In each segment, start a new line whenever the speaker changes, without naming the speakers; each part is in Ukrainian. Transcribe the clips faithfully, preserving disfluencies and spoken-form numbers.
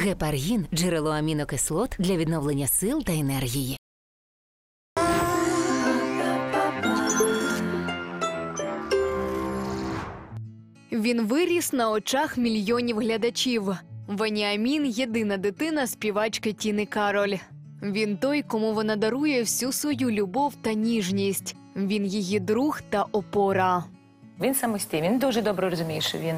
Гепаргін – джерело амінокислот для відновлення сил та енергії.
Він виріс на очах мільйонів глядачів. Веніамін – єдина дитина співачки Тіни Кароль. Він той, кому вона дарує всю свою любов та ніжність. Він її друг та опора.
Він самостійний, він дуже добре розуміє, що він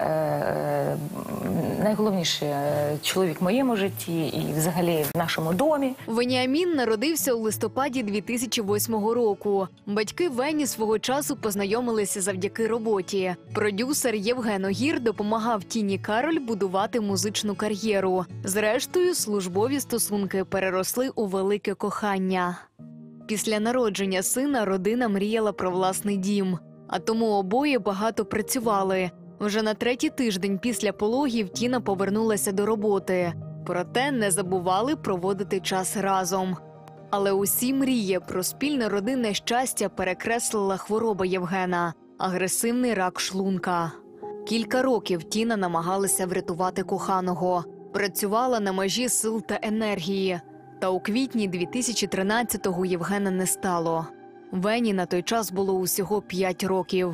е, найголовніший чоловік в моєму житті і взагалі в нашому домі.
Веніамін народився у листопаді дві тисячі восьмого року. Батьки Вені свого часу познайомилися завдяки роботі. Продюсер Євген Огір допомагав Тіні Кароль будувати музичну кар'єру. Зрештою, службові стосунки переросли у велике кохання. Після народження сина родина мріяла про власний дім. А тому обоє багато працювали. Вже на третій тиждень після пологів Тіна повернулася до роботи. Проте не забували проводити час разом. Але усі мрії про спільне родинне щастя перекреслила хвороба Євгена – агресивний рак шлунка. Кілька років Тіна намагалася врятувати коханого. Працювала на межі сил та енергії. Та у квітні дві тисячі тринадцятого Євгена не стало. Вені на той час було усього п'ять років.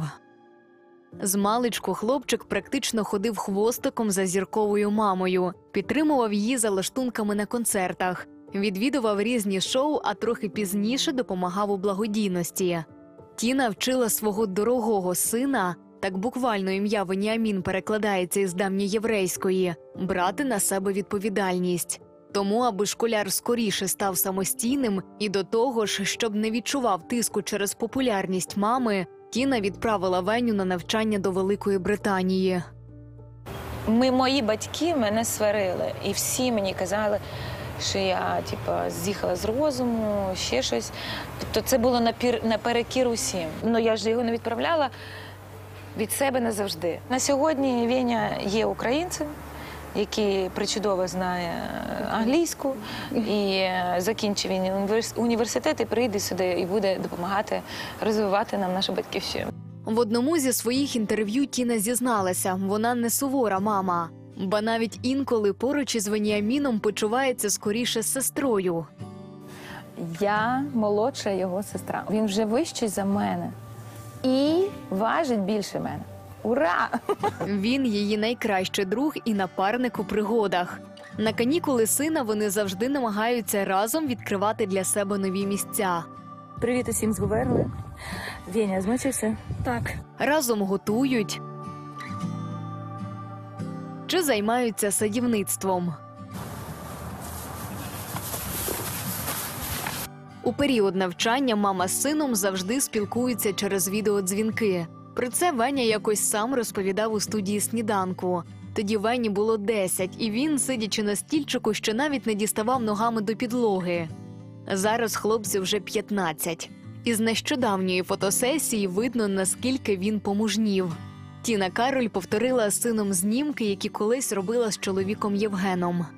Змалечку хлопчик практично ходив хвостиком за зірковою мамою, підтримував її за лаштунками на концертах, відвідував різні шоу, а трохи пізніше допомагав у благодійності. Тіна вчила свого дорогого сина, так буквально ім'я Веніамін перекладається із давньоєврейської, брати на себе відповідальність. Тому, аби школяр скоріше став самостійним і до того ж, щоб не відчував тиску через популярність мами, Тіна відправила Веню на навчання до Великої Британії.
Ми, мої батьки мене сварили, і всі мені казали, що я типу, з'їхала з розуму, ще щось. Тобто це було напір, наперекір усім. Ну я ж його не відправляла від себе назавжди. На сьогодні Веня є українцем, який причудово знає англійську, і закінчив він університет, і прийде сюди і буде допомагати розвивати нам нашу батьківщину.
В одному зі своїх інтерв'ю Тіна зізналася, вона не сувора мама. Ба навіть інколи поруч із Веніаміном почувається скоріше з сестрою.
Я молодша його сестра. Він вже вищий за мене і важить більше мене. Ура!
Він її найкращий друг і напарник у пригодах. На канікули сина вони завжди намагаються разом відкривати для себе нові місця.
Привіт усім з Гуверли. Веня, змучився?
Так. Разом готують. Чи займаються садівництвом. У період навчання мама з сином завжди спілкуються через відеодзвінки. Про це Веня якось сам розповідав у студії «Сніданку». Тоді Вені було десять, і він, сидячи на стільчику, ще навіть не діставав ногами до підлоги. Зараз хлопцю вже п'ятнадцять. Із нещодавньої фотосесії видно, наскільки він помужнів. Тіна Кароль повторила з сином знімки, які колись робила з чоловіком Євгеном.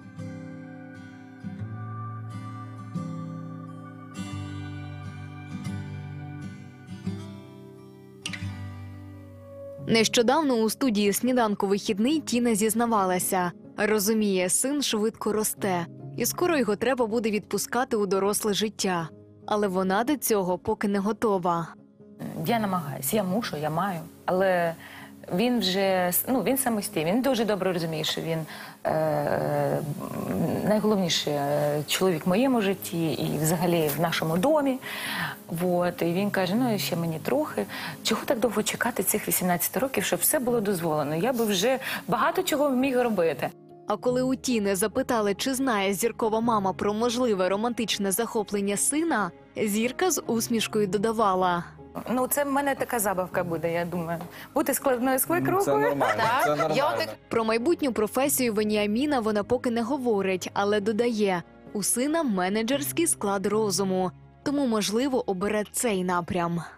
Нещодавно у студії «Сніданку вихідний» Тіна зізнавалася. Розуміє, син швидко росте, і скоро його треба буде відпускати у доросле життя. Але вона до цього поки не готова.
Я намагаюся, я мушу, я маю, але він вже, ну, він самостійний, він дуже добре розуміє, що він е, найголовніший чоловік в моєму житті і взагалі в нашому домі. Вот. І він каже, ну, ще мені трохи. Чого так довго чекати цих вісімнадцяти років, щоб все було дозволено? Я би вже багато чого міг робити.
А коли у Тіни запитали, чи знає зіркова мама про можливе романтичне захоплення сина, зірка з усмішкою додавала.
Ну, це в мене така забавка буде, я думаю. Бути складною свекрухою.
Це нормально,
так.
це нормально.
Я отак...
Про майбутню професію Веніаміна вона поки не говорить, але додає, у сина менеджерський склад розуму, тому, можливо, обере цей напрям.